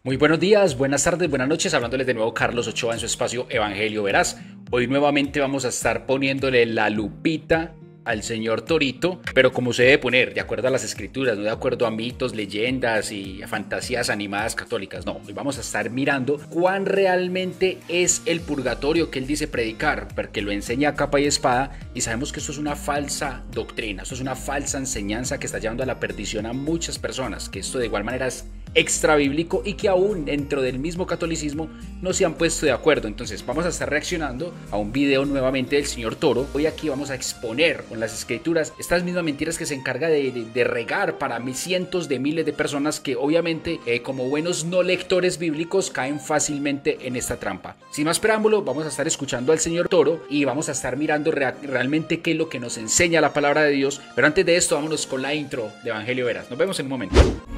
Muy buenos días, buenas tardes, buenas noches, hablándoles de nuevo Carlos Ochoa en su espacio Evangelio Veraz. Hoy nuevamente vamos a estar poniéndole la lupita al señor Torito, pero como se debe poner, de acuerdo a las escrituras, no de acuerdo a mitos, leyendas y a fantasías animadas católicas, no. Hoy vamos a estar mirando cuán realmente es el purgatorio que él dice predicar, porque lo enseña a capa y espada, y sabemos que esto es una falsa doctrina, esto es una falsa enseñanza que está llevando a la perdición a muchas personas, que esto de igual manera es extra bíblico y que aún dentro del mismo catolicismo no se han puesto de acuerdo. Entonces vamos a estar reaccionando a un video nuevamente del señor Toro. Hoy aquí vamos a exponer con las escrituras estas mismas mentiras que se encarga de regar para cientos de miles de personas que obviamente como buenos no lectores bíblicos caen fácilmente en esta trampa. Sin más preámbulo, vamos a estar escuchando al señor Toro y vamos a estar mirando realmente qué es lo que nos enseña la palabra de Dios. Pero antes de esto, vámonos con la intro de Evangelio Veraz. Nos vemos en un momento.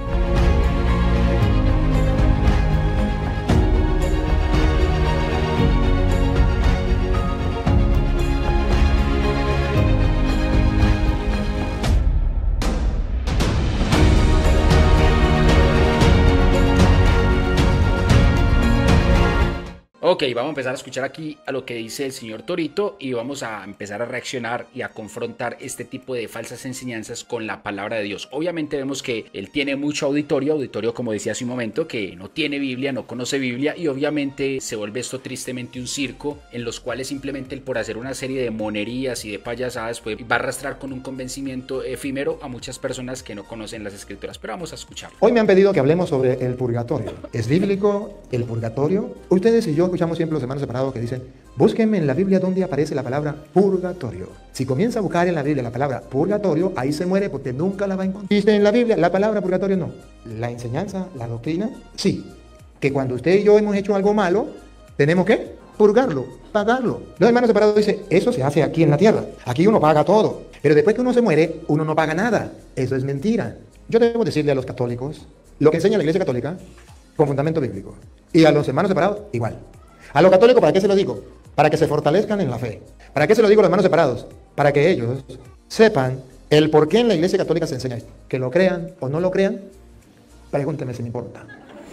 Ok, vamos a empezar a escuchar aquí a lo que dice el señor Torito y vamos a empezar a reaccionar y a confrontar este tipo de falsas enseñanzas con la palabra de Dios. Obviamente vemos que él tiene mucho auditorio como decía hace un momento, que no tiene Biblia, no conoce Biblia y obviamente se vuelve esto tristemente un circo en los cuales simplemente él por hacer una serie de monerías y de payasadas pues, va a arrastrar con un convencimiento efímero a muchas personas que no conocen las escrituras. Pero vamos a escucharlo. Hoy me han pedido que hablemos sobre el purgatorio. ¿Es bíblico el purgatorio? Ustedes y yo escuchamos siempre los hermanos separados que dicen, búsquenme en la Biblia donde aparece la palabra purgatorio. Si comienza a buscar en la Biblia la palabra purgatorio, ahí se muere porque nunca la va a encontrar. ¿Dice en la Biblia la palabra purgatorio? No. La enseñanza, la doctrina, sí. Que cuando usted y yo hemos hecho algo malo, tenemos que purgarlo, pagarlo. Los hermanos separados dicen, eso se hace aquí en la tierra. Aquí uno paga todo. Pero después que uno se muere, uno no paga nada. Eso es mentira. Yo debo decirle a los católicos lo que enseña la Iglesia Católica con fundamento bíblico. Y a los hermanos separados, igual. A los católicos, ¿para qué se lo digo? Para que se fortalezcan en la fe. ¿Para qué se lo digo a los hermanos separados? Para que ellos sepan el por qué en la Iglesia Católica se enseña esto. Que lo crean o no lo crean, pregúntenme si me importa.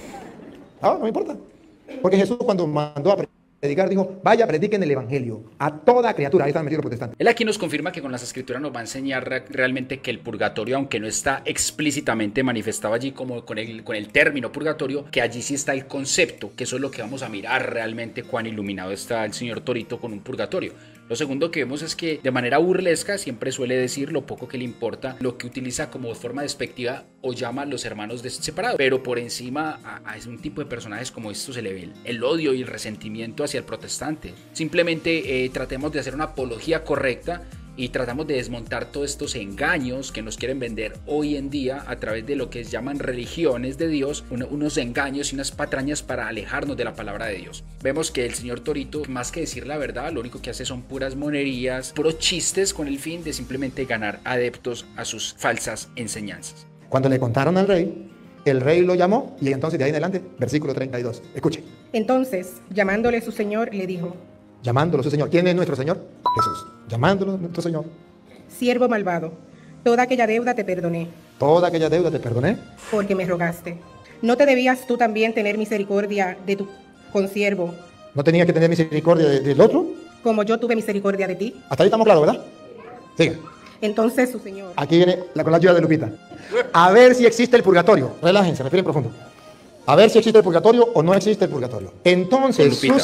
No me importa. Porque Jesús cuando mandó a predicar dijo, vaya, prediquen el Evangelio a toda criatura. Ahí están metidos los protestantes. Él aquí nos confirma que con las escrituras nos va a enseñar realmente que el purgatorio, aunque no está explícitamente manifestado allí como con el término purgatorio, que allí sí está el concepto, que eso es lo que vamos a mirar realmente cuán iluminado está el señor Torito con un purgatorio. Lo segundo que vemos es que de manera burlesca siempre suele decir lo poco que le importa, lo que utiliza como forma despectiva o llama a los hermanos separados, pero por encima a un tipo de personajes como estos se le ve el odio y el resentimiento hacia el protestante. Simplemente tratemos de hacer una apología correcta y tratamos de desmontar todos estos engaños que nos quieren vender hoy en día a través de lo que llaman religiones de Dios, unos engaños y unas patrañas para alejarnos de la palabra de Dios. Vemos que el señor Torito, más que decir la verdad, lo único que hace son puras monerías, puros chistes con el fin de simplemente ganar adeptos a sus falsas enseñanzas. Cuando le contaron al rey, el rey lo llamó y entonces de ahí en adelante, versículo 32. Escuche. Entonces, llamándole su señor, le dijo, llamándolo su Señor. ¿Quién es nuestro Señor? Jesús. Llamándolo nuestro Señor. siervo malvado, toda aquella deuda te perdoné. Toda aquella deuda te perdoné. Porque me rogaste. ¿No te debías tú también tener misericordia de tu consiervo? ¿No tenía que tener misericordia del otro? Como yo tuve misericordia de ti. Hasta ahí estamos claros, ¿verdad? Siga. Entonces su señor. Aquí viene con la ayuda de Lupita. A ver si existe el purgatorio. Relájense, respiren profundo. A ver si existe el purgatorio o no existe el purgatorio. Entonces su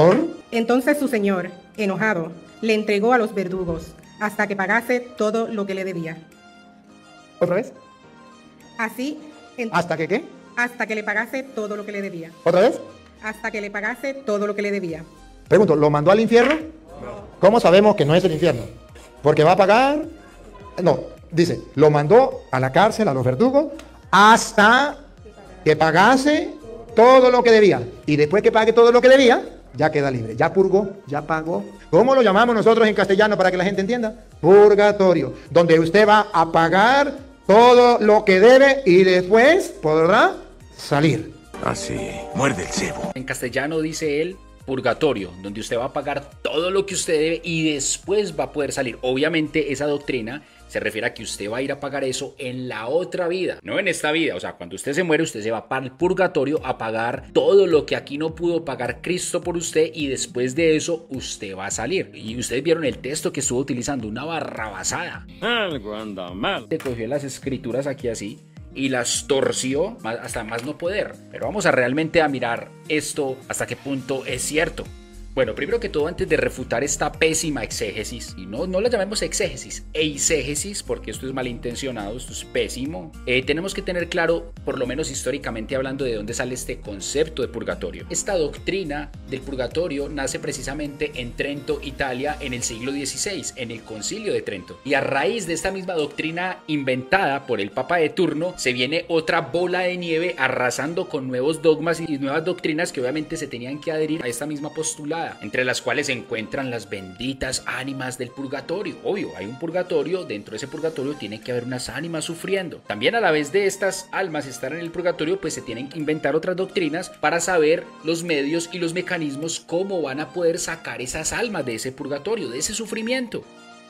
señor, Enojado, le entregó a los verdugos hasta que pagase todo lo que le debía. ¿Otra vez? Así. ¿Hasta que qué? Hasta que le pagase todo lo que le debía. ¿Otra vez? Hasta que le pagase todo lo que le debía. Pregunto, ¿lo mandó al infierno? No. ¿Cómo sabemos que no es el infierno? Porque va a pagar. No, dice, lo mandó a la cárcel, a los verdugos, hasta que pagase todo lo que debía. Y después que pague todo lo que debía, ya queda libre. Ya purgó, ya pagó. ¿Cómo lo llamamos nosotros en castellano para que la gente entienda? Purgatorio. Donde usted va a pagar todo lo que debe y después podrá salir. Así, muerde el cebo. En castellano dice él, purgatorio, donde usted va a pagar todo lo que usted debe y después va a poder salir. Obviamente esa doctrina se refiere a que usted va a ir a pagar eso en la otra vida, no en esta vida. O sea, cuando usted se muere, usted se va para el purgatorio a pagar todo lo que aquí no pudo pagar Cristo por usted y después de eso usted va a salir. Y ustedes vieron el texto que estuvo utilizando, una barrabasada. Algo anda mal. Se cogió las escrituras aquí así y las torció hasta más no poder. Pero vamos a realmente a mirar esto hasta qué punto es cierto. Bueno, primero que todo, antes de refutar esta pésima exégesis, y no la llamemos exégesis, eisegesis, porque esto es malintencionado, esto es pésimo, tenemos que tener claro, por lo menos históricamente hablando, de dónde sale este concepto de purgatorio. Esta doctrina del purgatorio nace precisamente en Trento, Italia, en el siglo XVI, en el Concilio de Trento. Y a raíz de esta misma doctrina inventada por el Papa de turno, se viene otra bola de nieve arrasando con nuevos dogmas y nuevas doctrinas que obviamente se tenían que adherir a esta misma postulada, entre las cuales se encuentran las benditas ánimas del purgatorio. Obvio, hay un purgatorio, dentro de ese purgatorio tiene que haber unas ánimas sufriendo. También a la vez de estas almas estar en el purgatorio, pues se tienen que inventar otras doctrinas para saber los medios y los mecanismos cómo van a poder sacar esas almas de ese purgatorio, de ese sufrimiento.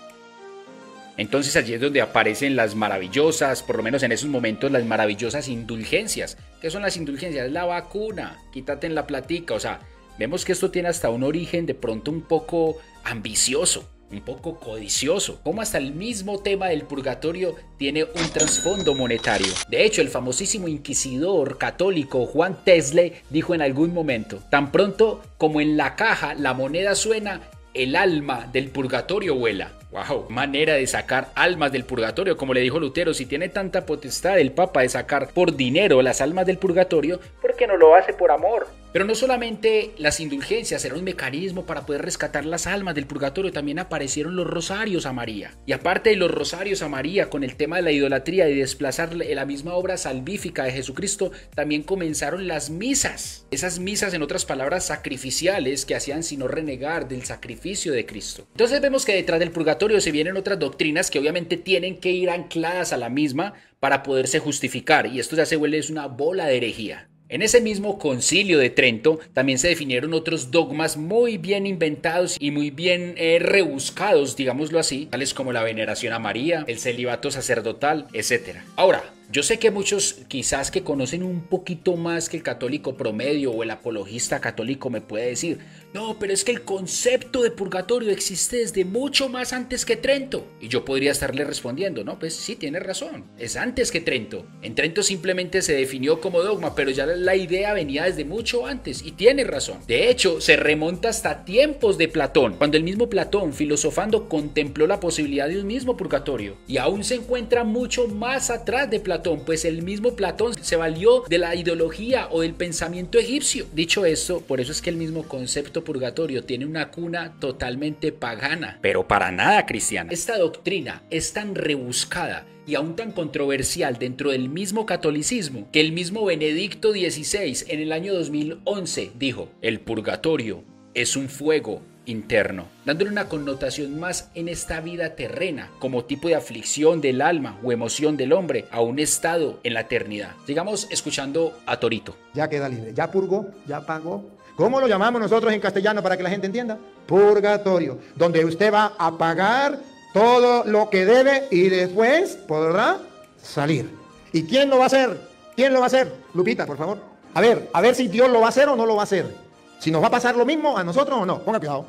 Entonces allí es donde aparecen las maravillosas, por lo menos en esos momentos, las maravillosas indulgencias. ¿Qué son las indulgencias? La vacuna, quítate en la platica, o sea, vemos que esto tiene hasta un origen de pronto un poco ambicioso, un poco codicioso, como hasta el mismo tema del purgatorio tiene un trasfondo monetario. De hecho, el famosísimo inquisidor católico Juan Tesle dijo en algún momento: tan pronto como en la caja la moneda suena, el alma del purgatorio vuela. ¡Wow! Manera de sacar almas del purgatorio. Como le dijo Lutero, si tiene tanta potestad el Papa de sacar por dinero las almas del purgatorio, ¿por qué no lo hace por amor? Pero no solamente las indulgencias eran un mecanismo para poder rescatar las almas del purgatorio, también aparecieron los rosarios a María. Y aparte de los rosarios a María, con el tema de la idolatría y desplazar la misma obra salvífica de Jesucristo, también comenzaron las misas. Esas misas, en otras palabras, sacrificiales, que hacían sino renegar del sacrificio de Cristo. Entonces vemos que detrás del purgatorio se vienen otras doctrinas que obviamente tienen que ir ancladas a la misma para poderse justificar, y esto ya se vuelve una bola de herejía. En ese mismo concilio de Trento también se definieron otros dogmas muy bien inventados y muy bien rebuscados, digámoslo así, tales como la veneración a María, el celibato sacerdotal, etc. Ahora, yo sé que muchos quizás que conocen un poquito más que el católico promedio o el apologista católico me puede decir: no, pero es que el concepto de purgatorio existe desde mucho más antes que Trento. Y yo podría estarle respondiendo: no, pues sí, tiene razón, es antes que Trento. En Trento simplemente se definió como dogma, pero ya la idea venía desde mucho antes, y tiene razón. De hecho, se remonta hasta tiempos de Platón, cuando el mismo Platón, filosofando, contempló la posibilidad de un mismo purgatorio. Y aún se encuentra mucho más atrás de Platón, pues el mismo Platón se valió de la ideología o del pensamiento egipcio. Dicho esto, por eso es que el mismo concepto purgatorio tiene una cuna totalmente pagana, pero para nada cristiana. Esta doctrina es tan rebuscada y aún tan controversial dentro del mismo catolicismo que el mismo Benedicto XVI en el año 2011 dijo: el purgatorio es un fuego interno, dándole una connotación más en esta vida terrena, como tipo de aflicción del alma o emoción del hombre a un estado en la eternidad. Sigamos escuchando a Torito. Ya queda libre, ya purgó, ya pagó. ¿Cómo lo llamamos nosotros en castellano para que la gente entienda? Purgatorio, donde usted va a pagar todo lo que debe y después podrá salir. ¿Y quién lo va a hacer? ¿Quién lo va a hacer? Lupita, por favor. A ver si Dios lo va a hacer o no lo va a hacer. Si nos va a pasar lo mismo a nosotros o no. Ponga cuidado.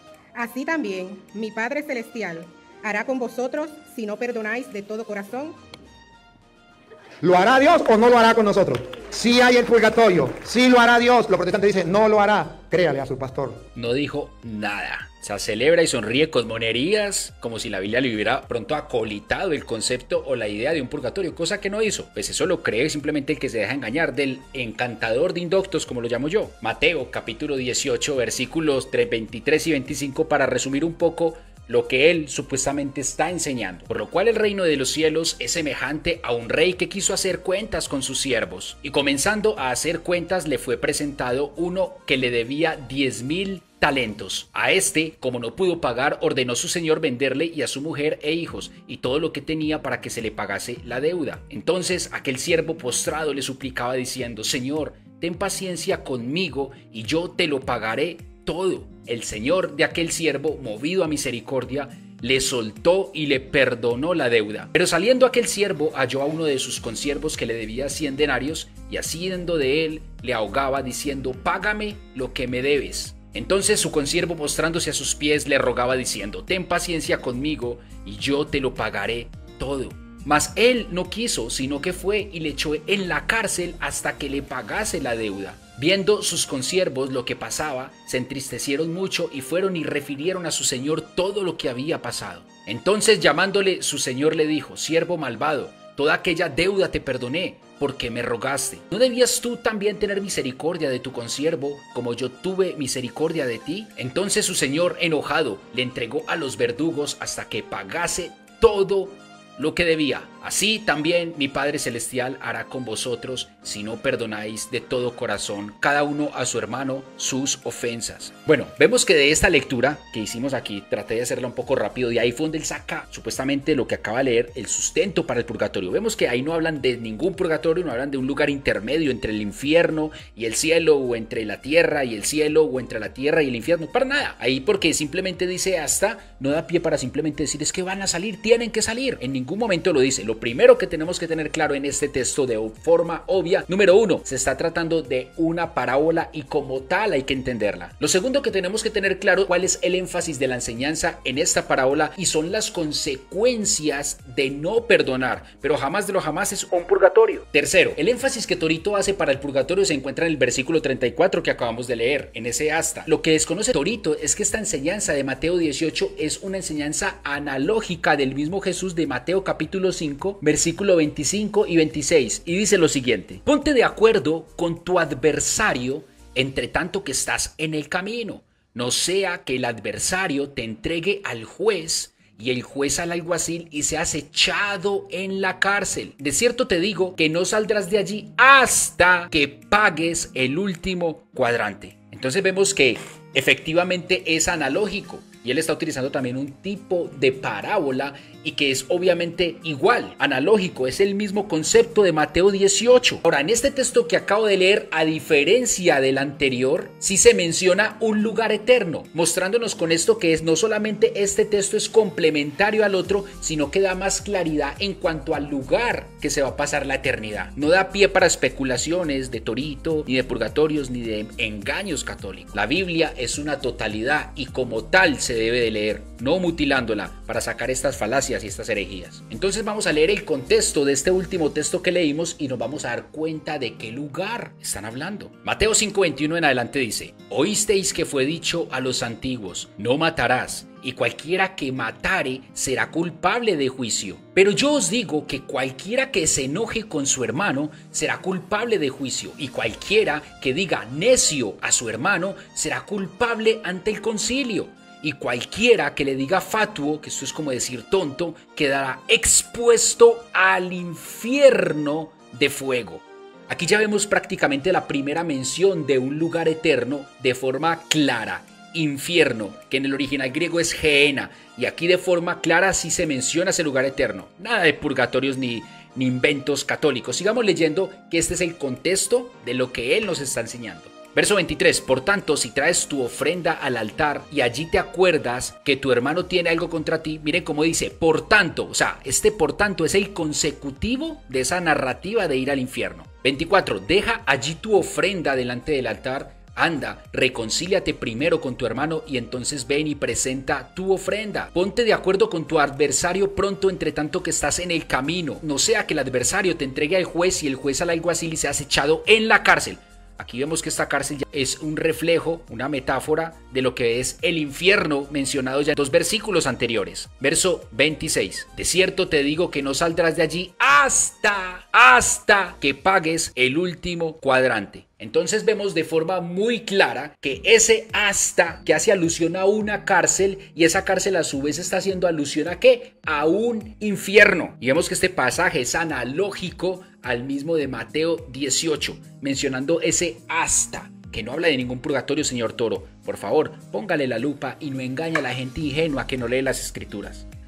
Así también, mi Padre Celestial hará con vosotros si no perdonáis de todo corazón. ¿Lo hará Dios o no lo hará con nosotros? Sí hay el purgatorio, sí lo hará Dios. Los protestantes dicen, no lo hará. Créale a su pastor. No dijo nada. O sea, celebra y sonríe con monerías, como si la Biblia le hubiera pronto acolitado el concepto o la idea de un purgatorio, cosa que no hizo. Pues eso lo cree simplemente el que se deja engañar, del encantador de indoctos, como lo llamo yo. Mateo, capítulo 18, versículos 23 y 25, para resumir un poco lo que él supuestamente está enseñando. Por lo cual el reino de los cielos es semejante a un rey que quiso hacer cuentas con sus siervos. Y comenzando a hacer cuentas, le fue presentado uno que le debía 10,000 talentos. A este, como no pudo pagar, ordenó su señor venderle y a su mujer e hijos y todo lo que tenía para que se le pagase la deuda. Entonces aquel siervo postrado le suplicaba diciendo: Señor, ten paciencia conmigo y yo te lo pagaré todo. El señor de aquel siervo, movido a misericordia, le soltó y le perdonó la deuda. Pero saliendo aquel siervo halló a uno de sus consiervos que le debía 100 denarios y haciendo de él le ahogaba diciendo: págame lo que me debes. Entonces su consiervo, postrándose a sus pies, le rogaba diciendo: ten paciencia conmigo y yo te lo pagaré todo. Mas él no quiso, sino que fue y le echó en la cárcel hasta que le pagase la deuda. Viendo sus consiervos lo que pasaba, se entristecieron mucho y fueron y refirieron a su señor todo lo que había pasado. Entonces, llamándole, su señor le dijo: siervo malvado, toda aquella deuda te perdoné, porque me rogaste. ¿No debías tú también tener misericordia de tu consiervo, como yo tuve misericordia de ti? Entonces su señor, enojado, le entregó a los verdugos hasta que pagase todo lo que debía. Así también mi Padre Celestial hará con vosotros si no perdonáis de todo corazón cada uno a su hermano sus ofensas. Bueno, vemos que de esta lectura que hicimos aquí, traté de hacerla un poco rápido, de ahí fue donde él saca supuestamente lo que acaba de leer, el sustento para el purgatorio. Vemos que ahí no hablan de ningún purgatorio, no hablan de un lugar intermedio entre el infierno y el cielo, o entre la tierra y el cielo, o entre la tierra y el infierno, para nada. Ahí porque simplemente dice hasta, no da pie para simplemente decir es que van a salir, tienen que salir. En ningún momento lo dice. Lo primero que tenemos que tener claro en este texto de forma obvia, número uno, se está tratando de una parábola y como tal hay que entenderla. Lo segundo que tenemos que tener claro, cuál es el énfasis de la enseñanza en esta parábola, y son las consecuencias de no perdonar, pero jamás de lo jamás es un purgatorio. Tercero, el énfasis que Torito hace para el purgatorio se encuentra en el versículo 34 que acabamos de leer, en ese hasta. Lo que desconoce Torito es que esta enseñanza de Mateo 18 es una enseñanza analógica del mismo Jesús de Mateo capítulo 5, versículo 25 y 26, y dice lo siguiente: ponte de acuerdo con tu adversario entre tanto que estás en el camino, no sea que el adversario te entregue al juez y el juez al alguacil y seas echado en la cárcel. De cierto te digo que no saldrás de allí hasta que pagues el último cuadrante. Entonces vemos que efectivamente es analógico. Y él está utilizando también un tipo de parábola y que es obviamente igual, analógico, es el mismo concepto de Mateo 18. Ahora, en este texto que acabo de leer, a diferencia del anterior, sí se menciona un lugar eterno, mostrándonos con esto que no solamente este texto es complementario al otro, sino que da más claridad en cuanto al lugar que se va a pasar la eternidad. No da pie para especulaciones de Torito, ni de purgatorios, ni de engaños católicos. La Biblia es una totalidad y como tal se debe de leer, no mutilándola para sacar estas falacias y estas herejías. Entonces vamos a leer el contexto de este último texto que leímos y nos vamos a dar cuenta de qué lugar están hablando. Mateo 5:21 en adelante dice: oísteis que fue dicho a los antiguos: no matarás, y cualquiera que matare será culpable de juicio. Pero yo os digo que cualquiera que se enoje con su hermano será culpable de juicio, y cualquiera que diga necio a su hermano será culpable ante el concilio. Y cualquiera que le diga fatuo, que esto es como decir tonto, quedará expuesto al infierno de fuego. Aquí ya vemos prácticamente la primera mención de un lugar eterno de forma clara. Infierno, que en el original griego es Gehenna, y aquí de forma clara sí se menciona ese lugar eterno. Nada de purgatorios ni inventos católicos. Sigamos leyendo, que este es el contexto de lo que él nos está enseñando. Verso 23, por tanto, si traes tu ofrenda al altar y allí te acuerdas que tu hermano tiene algo contra ti, miren cómo dice, por tanto, o sea, este por tanto es el consecutivo de esa narrativa de ir al infierno. 24, deja allí tu ofrenda delante del altar, anda, reconcíliate primero con tu hermano y entonces ven y presenta tu ofrenda. Ponte de acuerdo con tu adversario pronto entre tanto que estás en el camino, no sea que el adversario te entregue al juez y el juez al alguacil y seas echado en la cárcel. Aquí vemos que esta cárcel ya es un reflejo, una metáfora de lo que es el infierno mencionado ya en 2 versículos anteriores. Verso 26. De cierto te digo que no saldrás de allí hasta que pagues el último cuadrante. Entonces vemos de forma muy clara que ese hasta que hace alusión a una cárcel, y esa cárcel a su vez está haciendo alusión a ¿qué? A un infierno. Y vemos que este pasaje es analógico al mismo de Mateo 18, mencionando ese hasta, que no habla de ningún purgatorio, señor Toro. Por favor, póngale la lupa y no engañe a la gente ingenua que no lee las escrituras.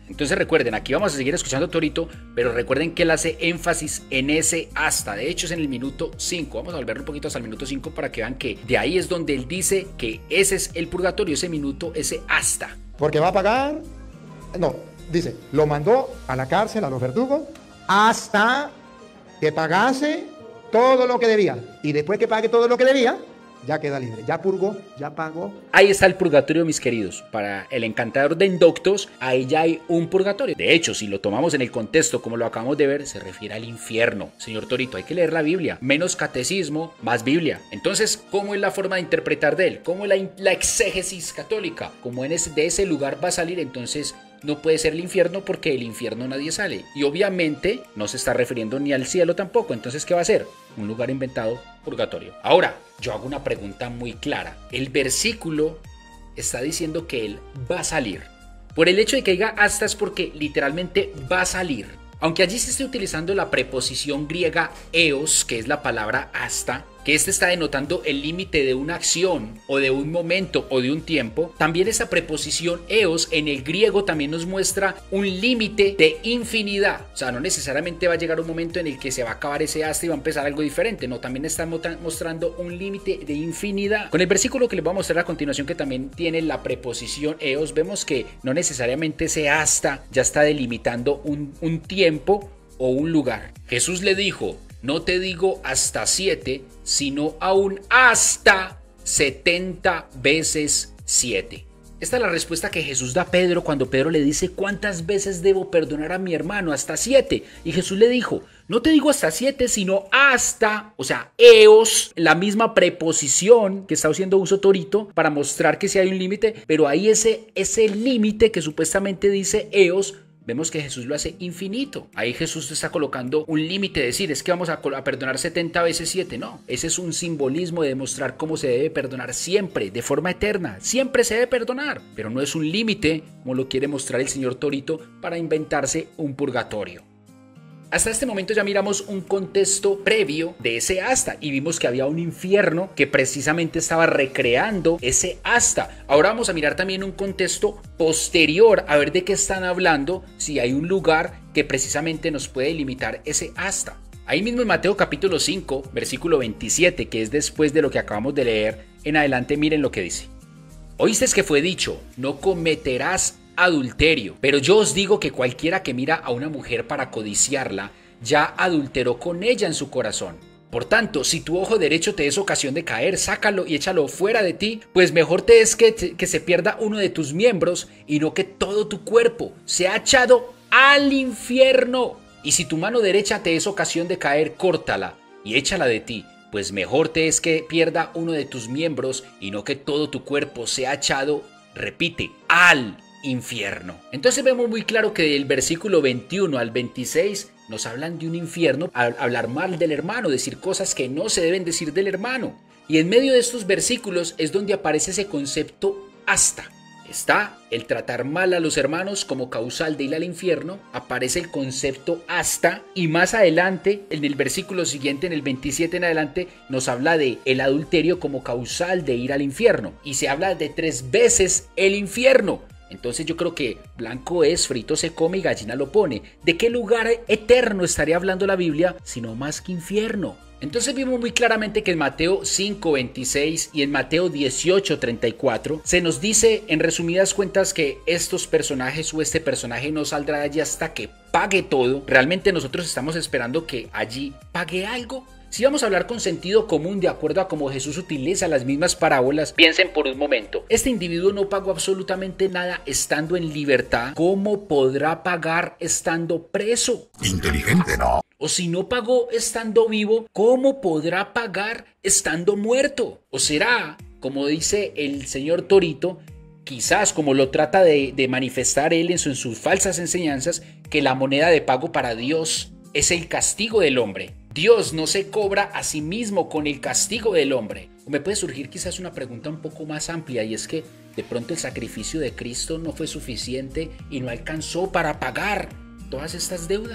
Entonces recuerden, aquí vamos a seguir escuchando a Torito, pero recuerden que él hace énfasis en ese hasta. De hecho es en el minuto 5, vamos a volver un poquito hasta el minuto 5 para que vean que de ahí es donde él dice que ese es el purgatorio, ese minuto, ese hasta. Porque va a pagar, no, dice, lo mandó a la cárcel, a los verdugos, hasta que pagase todo lo que debía. Y después que pague todo lo que debía, ya queda libre, ya purgó, ya pagó. Ahí está el purgatorio, mis queridos. Para el encantador de Indoctos, ahí ya hay un purgatorio. De hecho, si lo tomamos en el contexto como lo acabamos de ver, se refiere al infierno. Señor Torito, hay que leer la Biblia. Menos catecismo, más Biblia. Entonces, ¿cómo es la forma de interpretar de él? ¿Cómo es la exégesis católica? Como de ese lugar va a salir, entonces no puede ser el infierno porque del infierno nadie sale. Y obviamente no se está refiriendo ni al cielo tampoco. Entonces, ¿qué va a ser? Un lugar inventado, purgatorio. Ahora, yo hago una pregunta muy clara. El versículo está diciendo que él va a salir. Por el hecho de que diga hasta es porque literalmente va a salir. Aunque allí se esté utilizando la preposición griega eos, que es la palabra hasta, que este está denotando el límite de una acción o de un momento o de un tiempo, también esa preposición eos en el griego también nos muestra un límite de infinidad. O sea, no necesariamente va a llegar un momento en el que se va a acabar ese hasta y va a empezar algo diferente. No, también está mostrando un límite de infinidad. Con el versículo que les voy a mostrar a continuación, que también tiene la preposición eos, vemos que no necesariamente ese hasta ya está delimitando un tiempo o un lugar. Jesús le dijo: no te digo hasta 7, sino aún hasta 70 veces 7. Esta es la respuesta que Jesús da a Pedro cuando Pedro le dice: ¿cuántas veces debo perdonar a mi hermano? Hasta 7. Y Jesús le dijo: no te digo hasta 7, sino hasta, o sea, eos, la misma preposición que está haciendo uso Torito para mostrar que sí hay un límite, pero ahí ese límite que supuestamente dice eos, vemos que Jesús lo hace infinito. Ahí Jesús está colocando un límite, decir, es que vamos a perdonar 70 veces 7. No, ese es un simbolismo de demostrar cómo se debe perdonar siempre, de forma eterna. Siempre se debe perdonar, pero no es un límite, como lo quiere mostrar el señor Torito, para inventarse un purgatorio. Hasta este momento ya miramos un contexto previo de ese hasta y vimos que había un infierno que precisamente estaba recreando ese hasta. Ahora vamos a mirar también un contexto posterior, a ver de qué están hablando, si hay un lugar que precisamente nos puede limitar ese hasta. Ahí mismo en Mateo capítulo 5, versículo 27, que es después de lo que acabamos de leer en adelante, miren lo que dice. Oísteis que fue dicho: no cometerás adulterio. Pero yo os digo que cualquiera que mira a una mujer para codiciarla, ya adulteró con ella en su corazón. Por tanto, si tu ojo derecho te es ocasión de caer, sácalo y échalo fuera de ti, pues mejor te es que se pierda uno de tus miembros y no que todo tu cuerpo sea echado al infierno. Y si tu mano derecha te es ocasión de caer, córtala y échala de ti, pues mejor te es que pierda uno de tus miembros y no que todo tu cuerpo sea echado, repite, al infierno. Entonces vemos muy claro que del versículo 21 al 26 nos hablan de un infierno, hablar mal del hermano, decir cosas que no se deben decir del hermano. Y en medio de estos versículos es donde aparece ese concepto hasta. Está el tratar mal a los hermanos como causal de ir al infierno, aparece el concepto hasta, y más adelante, en el versículo siguiente, en el 27 en adelante, nos habla de el adulterio como causal de ir al infierno. Y se habla de 3 veces el infierno. Entonces yo creo que blanco es, frito se come y gallina lo pone. ¿De qué lugar eterno estaría hablando la Biblia sino más que infierno? Entonces vimos muy claramente que en Mateo 5:26 y en Mateo 18:34 se nos dice en resumidas cuentas que estos personajes o este personaje no saldrá de allí hasta que pague todo. Realmente nosotros estamos esperando que allí pague algo. Si vamos a hablar con sentido común de acuerdo a cómo Jesús utiliza las mismas parábolas, piensen por un momento, este individuo no pagó absolutamente nada estando en libertad, ¿cómo podrá pagar estando preso? Inteligente, ¿no? O si no pagó estando vivo, ¿cómo podrá pagar estando muerto? O será, como dice el señor Torito, quizás como lo trata de manifestar él en sus falsas enseñanzas, que la moneda de pago para Dios es el castigo del hombre. Dios no se cobra a sí mismo con el castigo del hombre. O me puede surgir quizás una pregunta un poco más amplia, y es que de pronto el sacrificio de Cristo no fue suficiente y no alcanzó para pagar todas estas deudas.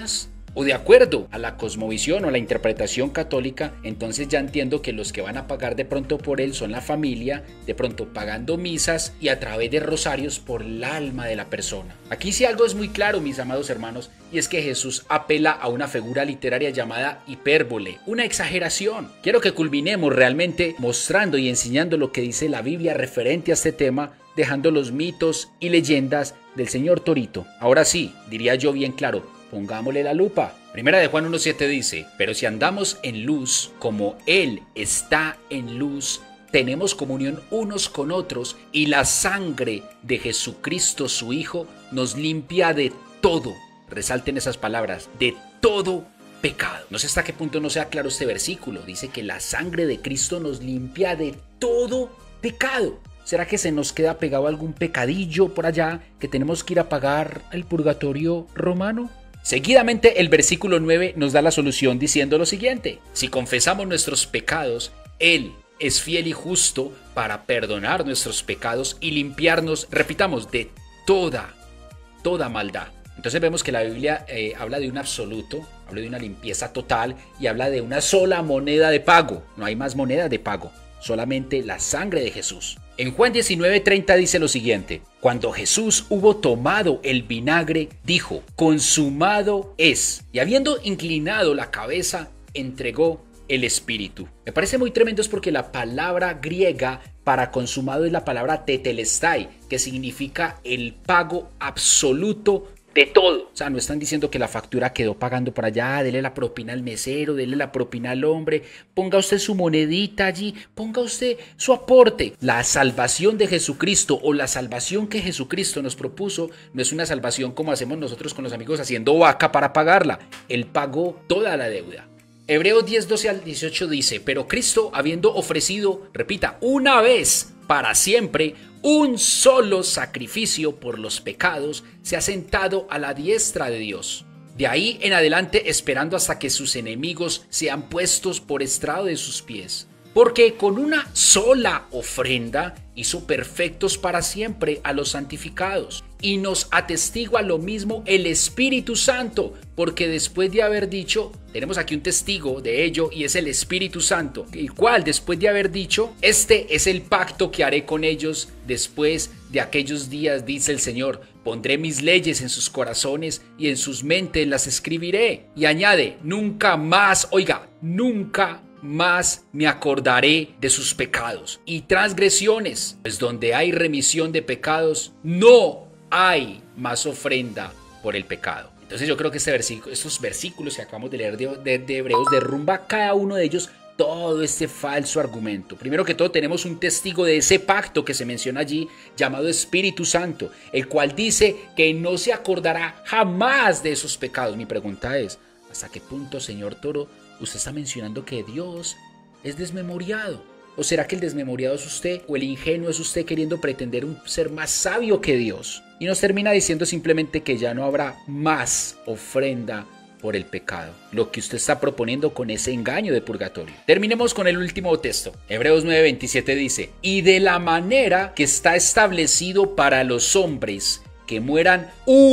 O de acuerdo a la cosmovisión o la interpretación católica, entonces ya entiendo que los que van a pagar de pronto por él son la familia, de pronto pagando misas y a través de rosarios por el alma de la persona. Aquí sí algo es muy claro, mis amados hermanos, y es que Jesús apela a una figura literaria llamada hipérbole, una exageración. Quiero que culminemos realmente mostrando y enseñando lo que dice la Biblia referente a este tema, dejando los mitos y leyendas del señor Torito. Ahora sí, diría yo bien claro, pongámosle la lupa. Primera de Juan 1:7 dice, pero si andamos en luz, como Él está en luz, tenemos comunión unos con otros y la sangre de Jesucristo su Hijo nos limpia de todo. Resalten esas palabras, de todo pecado. No sé hasta qué punto no sea claro este versículo. Dice que la sangre de Cristo nos limpia de todo pecado. ¿Será que se nos queda pegado algún pecadillo por allá que tenemos que ir a pagar el purgatorio romano? Seguidamente el versículo 9 nos da la solución diciendo lo siguiente: si confesamos nuestros pecados, Él es fiel y justo para perdonar nuestros pecados y limpiarnos, repitamos, de toda maldad. Entonces vemos que la Biblia habla de un absoluto, habla de una limpieza total y habla de una sola moneda de pago. No hay más moneda de pago, solamente la sangre de Jesús. En Juan 19:30 dice lo siguiente: cuando Jesús hubo tomado el vinagre, dijo, consumado es. Y habiendo inclinado la cabeza, entregó el espíritu. Me parece muy tremendo, es porque la palabra griega para consumado es la palabra tetelestai, que significa el pago absoluto de todo. O sea, no están diciendo que la factura quedó pagando por allá, dele la propina al mesero, dele la propina al hombre, ponga usted su monedita allí, ponga usted su aporte. La salvación de Jesucristo o la salvación que Jesucristo nos propuso no es una salvación como hacemos nosotros con los amigos haciendo vaca para pagarla. Él pagó toda la deuda. Hebreos 10:12-18 dice, pero Cristo, habiendo ofrecido, repita, una vez para siempre, un solo sacrificio por los pecados, se ha sentado a la diestra de Dios. De ahí en adelante esperando hasta que sus enemigos sean puestos por estrado de sus pies. Porque con una sola ofrenda hizo perfectos para siempre a los santificados. Y nos atestigua lo mismo el Espíritu Santo, porque después de haber dicho, tenemos aquí un testigo de ello y es el Espíritu Santo, el cual después de haber dicho, este es el pacto que haré con ellos después de aquellos días, dice el Señor, pondré mis leyes en sus corazones y en sus mentes las escribiré. Y añade, nunca más, oiga, nunca más me acordaré de sus pecados y transgresiones, pues donde hay remisión de pecados, no hay más ofrenda por el pecado. Entonces yo creo que estos versículos que acabamos de leer de Hebreos derrumba cada uno de ellos todo este falso argumento. Primero que todo tenemos un testigo de ese pacto que se menciona allí llamado Espíritu Santo, el cual dice que no se acordará jamás de esos pecados. Mi pregunta es, ¿hasta qué punto, señor Toro, usted está mencionando que Dios es desmemoriado? ¿O será que el desmemoriado es usted o el ingenuo es usted queriendo pretender ser más sabio que Dios? Y nos termina diciendo simplemente que ya no habrá más ofrenda por el pecado, lo que usted está proponiendo con ese engaño de purgatorio. Terminemos con el último texto. Hebreos 9:27 dice, y de la manera que está establecido para los hombres que mueran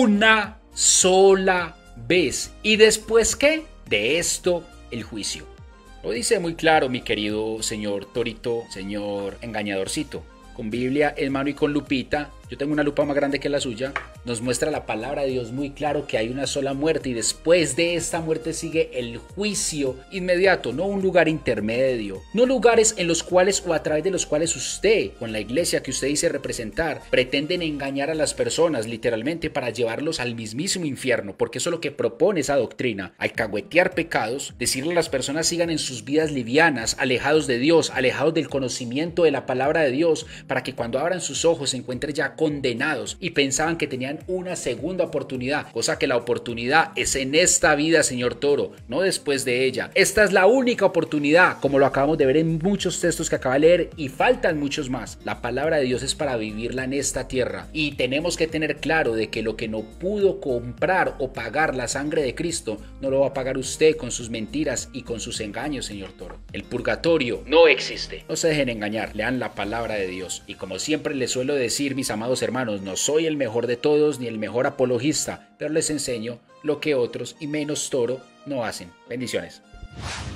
una sola vez. ¿Y después qué? De esto el juicio. Lo dice muy claro mi querido señor Torito, señor engañadorcito. Con Biblia en mano y con lupita, yo tengo una lupa más grande que la suya, nos muestra la palabra de Dios muy claro que hay una sola muerte y después de esta muerte sigue el juicio inmediato, no un lugar intermedio, no lugares en los cuales o a través de los cuales usted, con la iglesia que usted dice representar, pretenden engañar a las personas literalmente para llevarlos al mismísimo infierno, porque eso es lo que propone esa doctrina, alcahuetear pecados, decirle a las personas sigan en sus vidas livianas, alejados de Dios, alejados del conocimiento de la palabra de Dios, para que cuando abran sus ojos se encuentren ya condenados y pensaban que tenían una segunda oportunidad, cosa que la oportunidad es en esta vida, señor Toro, no después de ella. Esta es la única oportunidad, como lo acabamos de ver en muchos textos que acaba de leer y faltan muchos más. La palabra de Dios es para vivirla en esta tierra y tenemos que tener claro de que lo que no pudo comprar o pagar la sangre de Cristo, no lo va a pagar usted con sus mentiras y con sus engaños, señor Toro. El purgatorio no existe. No se dejen engañar, lean la palabra de Dios y como siempre les suelo decir, mis amados amados hermanos, no soy el mejor de todos ni el mejor apologista, pero les enseño lo que otros y menos Toro no hacen. Bendiciones.